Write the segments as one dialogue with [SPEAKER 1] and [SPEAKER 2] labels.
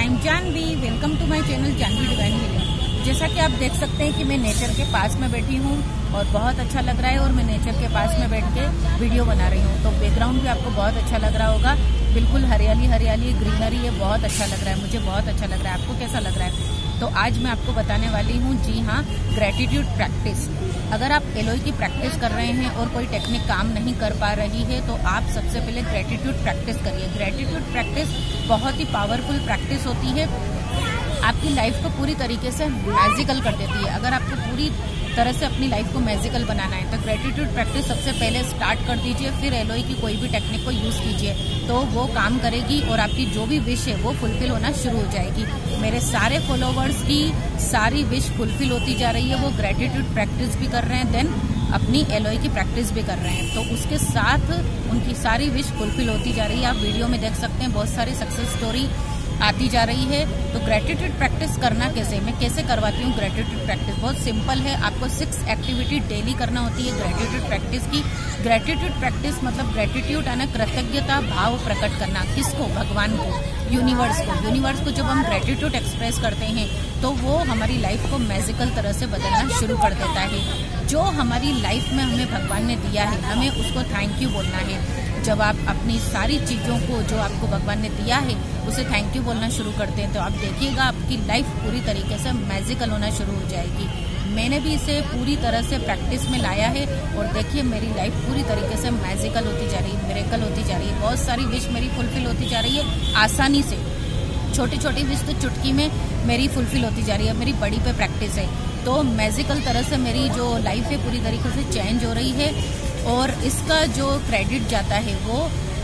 [SPEAKER 1] I am Janvi. Welcome to my channel Janvi divine healing. जैसा कि आप देख सकते हैं कि मैं नेचर के पास में बैठी हूँ और बहुत अच्छा लग रहा है और मैं नेचर के पास में बैठ के वीडियो बना रही हूँ। तो बैकग्राउंड भी आपको बहुत अच्छा लग रहा होगा, बिल्कुल हरियाली हरियाली ग्रीनरी है, बहुत अच्छा लग रहा है, मुझे बहुत अच्छा लग रहा है। आपको कैसा लग रहा है? तो आज मैं आपको बताने वाली हूँ, जी हाँ, ग्रेटिट्यूड प्रैक्टिस। अगर आप एलोई की प्रैक्टिस कर रहे हैं और कोई टेक्निक काम नहीं कर पा रही है तो आप सबसे पहले ग्रेटिट्यूड प्रैक्टिस करिए। ग्रेटिट्यूड प्रैक्टिस बहुत ही पावरफुल प्रैक्टिस होती है, आपकी लाइफ को पूरी तरीके से मैजिकल कर देती है। अगर आपको पूरी तरह से अपनी लाइफ को मैजिकल बनाना है तो ग्रेटिट्यूड प्रैक्टिस सबसे पहले स्टार्ट कर दीजिए, फिर एलोई की कोई भी टेक्निक को यूज कीजिए तो वो काम करेगी और आपकी जो भी विश है वो फुलफिल होना शुरू हो जाएगी। मेरे सारे फॉलोवर्स की सारी विश फुलफिल होती जा रही है, वो ग्रेटिट्यूड प्रैक्टिस भी कर रहे हैं, देन अपनी एलोई की प्रैक्टिस भी कर रहे हैं, तो उसके साथ उनकी सारी विश फुलफिल होती जा रही है। आप वीडियो में देख सकते हैं बहुत सारी सक्सेस स्टोरी आती जा रही है। तो ग्रेटिट्यूड प्रैक्टिस करना कैसे, मैं कैसे करवाती हूँ ग्रेटिट्यूड प्रैक्टिस? बहुत सिंपल है, आपको 6 एक्टिविटी डेली करना होती है ग्रेटिट्यूड प्रैक्टिस की। ग्रेटिट्यूड प्रैक्टिस मतलब ग्रेटिट्यूड यानी कृतज्ञता भाव प्रकट करना। किसको? भगवान को, यूनिवर्स को। यूनिवर्स को जब हम ग्रेटिट्यूड एक्सप्रेस करते हैं तो वो हमारी लाइफ को मैजिकल तरह से बदलना शुरू कर देता है। जो हमारी लाइफ में हमें भगवान ने दिया है, हमें उसको थैंक यू बोलना है। जब आप अपनी सारी चीज़ों को जो आपको भगवान ने दिया है उसे थैंक यू बोलना शुरू करते हैं तो आप देखिएगा आपकी लाइफ पूरी तरीके से मैजिकल होना शुरू हो जाएगी। मैंने भी इसे पूरी तरह से प्रैक्टिस में लाया है और देखिए मेरी लाइफ पूरी तरीके से मैजिकल होती जा रही है, मिरेकल होती जा रही है। बहुत सारी विश मेरी फुलफिल होती जा रही है आसानी से। छोटी छोटी विश तो चुटकी में मेरी फुलफिल होती जा रही है, मेरी बड़ी पे प्रैक्टिस है तो मैजिकल तरह से मेरी जो लाइफ है पूरी तरीके से चेंज हो रही है। और इसका जो क्रेडिट जाता है वो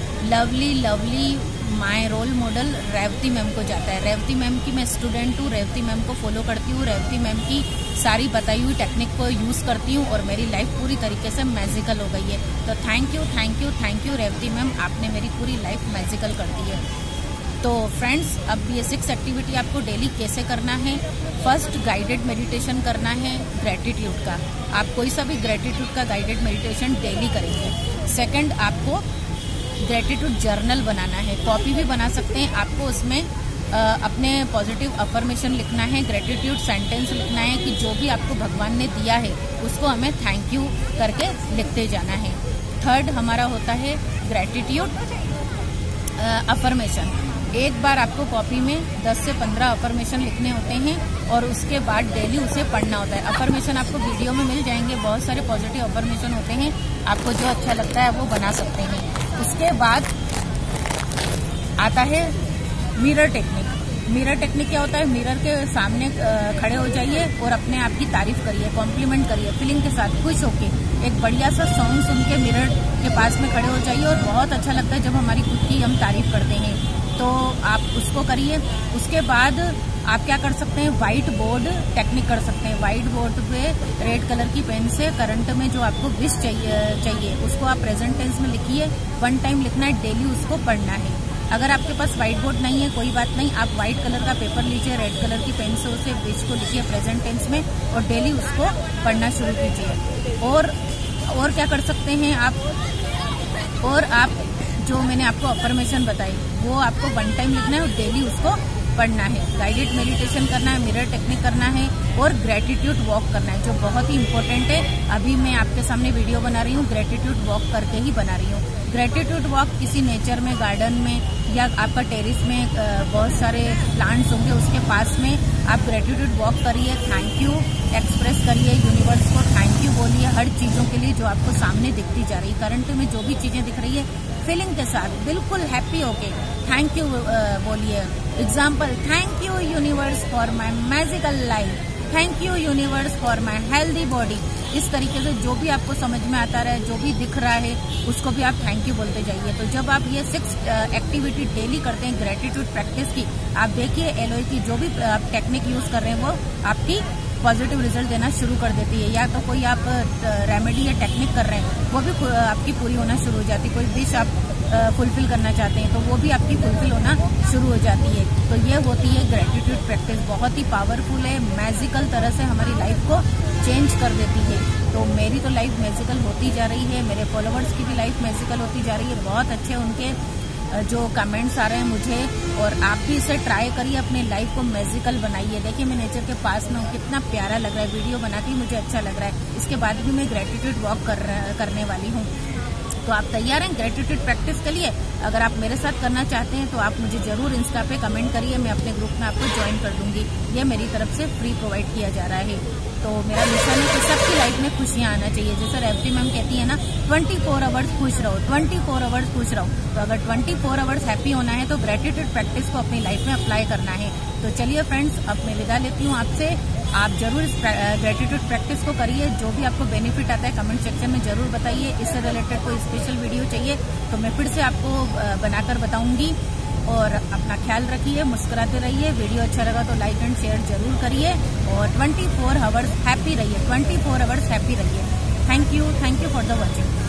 [SPEAKER 1] lovely my role model Revati ma'am को जाता है। रेवती मैम की मैं स्टूडेंट हूँ, रेवती मैम को फॉलो करती हूँ, रेवती मैम की सारी बताई हुई टेक्निक को यूज़ करती हूँ और मेरी लाइफ पूरी तरीके से मैजिकल हो गई है। तो थैंक यू रेवती मैम, आपने मेरी पूरी लाइफ मैजिकल कर दी है। तो फ्रेंड्स, अब ये 6 एक्टिविटी आपको डेली कैसे करना है? फर्स्ट, गाइडेड मेडिटेशन करना है ग्रेटिट्यूड का। आप कोई सा भी ग्रेटिट्यूड का गाइडेड मेडिटेशन डेली करेंगे। सेकंड, आपको ग्रेटिट्यूड जर्नल बनाना है, कॉपी भी बना सकते हैं। आपको उसमें अपने पॉजिटिव अफर्मेशन लिखना है, ग्रेटिट्यूड सेंटेंस लिखना है कि जो भी आपको भगवान ने दिया है उसको हमें थैंक यू करके लिखते जाना है। थर्ड हमारा होता है ग्रेटिट्यूड अफर्मेशन। एक बार आपको कॉपी में 10 से 15 अफर्मेशन लिखने होते हैं और उसके बाद डेली उसे पढ़ना होता है। अफर्मेशन आपको वीडियो में मिल जाएंगे, बहुत सारे पॉजिटिव अफर्मेशन होते हैं, आपको जो अच्छा लगता है वो बना सकते हैं। उसके बाद आता है मिरर टेक्निक। मिरर टेक्निक क्या होता है? मिरर के सामने खड़े हो जाइए और अपने आप की तारीफ करिए, कॉम्प्लीमेंट करिए, फीलिंग के साथ खुश होके एक बढ़िया सा सॉन्ग सुन के मिरर के पास में खड़े हो जाइए। और बहुत अच्छा लगता है जब हमारी खुद की हम तारीफ करते हैं, तो आप उसको करिए। उसके बाद आप क्या कर सकते हैं? व्हाइट बोर्ड टेक्निक कर सकते हैं। व्हाइट बोर्ड पे रेड कलर की पेन से करंट में जो आपको विश चाहिए उसको आप प्रेजेंट टेंस में लिखिए। 1 टाइम लिखना है, डेली उसको पढ़ना है। अगर आपके पास व्हाइट बोर्ड नहीं है कोई बात नहीं, आप व्हाइट कलर का पेपर लीजिए, रेड कलर की पेन से उसे विश को लिखिए प्रेजेंट टेंस में और डेली उसको पढ़ना शुरू कीजिए। और क्या कर सकते हैं आप? और आप जो मैंने आपको अफर्मेशन बताई वो आपको 1 टाइम लिखना है और डेली उसको पढ़ना है। गाइडेड मेडिटेशन करना है, मिरर टेक्निक करना है और ग्रेटिट्यूड वॉक करना है जो बहुत ही इंपॉर्टेंट है। अभी मैं आपके सामने वीडियो बना रही हूँ, ग्रेटिट्यूड वॉक करके ही बना रही हूँ। ग्रेटिट्यूड वॉक किसी नेचर में, गार्डन में या आपका टेरिस में बहुत सारे प्लांट्स होंगे उसके पास में आप ग्रेटिट्यूड वॉक करिए, थैंक यू एक्सप्रेस करिए, यूनिवर्स को थैंक यू बोलिए हर चीज़ों के लिए जो आपको सामने दिखती जा रही है। करंट में जो भी चीज़ें दिख रही है फीलिंग के साथ बिल्कुल हैप्पी होके थैंक यू बोलिए। Example, thank you universe for my magical life, thank you universe for my healthy body. इस तरीके से जो भी आपको समझ में आता रहे, जो भी दिख रहा है उसको भी आप थैंक यू बोलते जाइए। तो जब आप ये 6 एक्टिविटी डेली करते हैं ग्रेटिट्यूड प्रैक्टिस की, आप देखिए एलोई की जो भी आप टेक्निक यूज कर रहे हैं वो आपकी पॉजिटिव रिजल्ट देना शुरू कर देती है। या तो कोई आप रेमेडी या टेक्निक कर रहे हैं वो भी आपकी पूरी होना शुरू हो जाती है। कोई विश आप फुलफिल करना चाहते हैं तो वो भी आपकी फुलफिल होना शुरू हो जाती है। तो ये होती है ग्रेटिट्यूड प्रैक्टिस, बहुत ही पावरफुल है, मैजिकल तरह से हमारी लाइफ को चेंज कर देती है। तो मेरी तो लाइफ मैजिकल होती जा रही है, मेरे फॉलोवर्स की भी लाइफ मैजिकल होती जा रही है। बहुत अच्छे उनके जो कमेंट्स आ रहे हैं मुझे, और आप भी इसे ट्राई करिए, अपने लाइफ को मैजिकल बनाइए। देखिए मैं नेचर के पास में हूँ, कितना प्यारा लग रहा है, वीडियो बनाते ही मुझे अच्छा लग रहा है। इसके बाद भी मैं ग्रेटिट्यूड वॉक करने वाली हूँ। तो आप तैयार हैं ग्रेटिट्यूड प्रैक्टिस के लिए? अगर आप मेरे साथ करना चाहते हैं तो आप मुझे जरूर इंस्टा पे कमेंट करिए, मैं अपने ग्रुप में आपको ज्वाइन कर दूंगी। ये मेरी तरफ से फ्री प्रोवाइड किया जा रहा है। तो मेरा मिशन है कि सबकी लाइफ में खुशियां आना चाहिए। जैसे रेवती मैम कहती है ना, 24 आवर्स खुश रहो, 24 आवर्स खुश रहो। तो अगर 24 आवर्स हैप्पी होना है तो ग्रेटिट्यूड प्रैक्टिस को अपनी लाइफ में अप्लाई करना है। तो चलिए फ्रेंड्स, अब मैं विदा लेती हूँ आपसे। आप जरूर इस ग्रेटिट्यूड प्रैक्टिस को करिए। जो भी आपको बेनिफिट आता है कमेंट सेक्शन में जरूर बताइए। इससे रिलेटेड कोई स्पेशल वीडियो चाहिए तो मैं फिर से आपको बनाकर बताऊंगी। और अपना ख्याल रखिए, मुस्कुराते रहिए। वीडियो अच्छा लगा तो लाइक एंड शेयर जरूर करिए, और 24 आवर्स हैप्पी रहिए, 24 आवर्स हैप्पी रहिए। Thank you for the watching.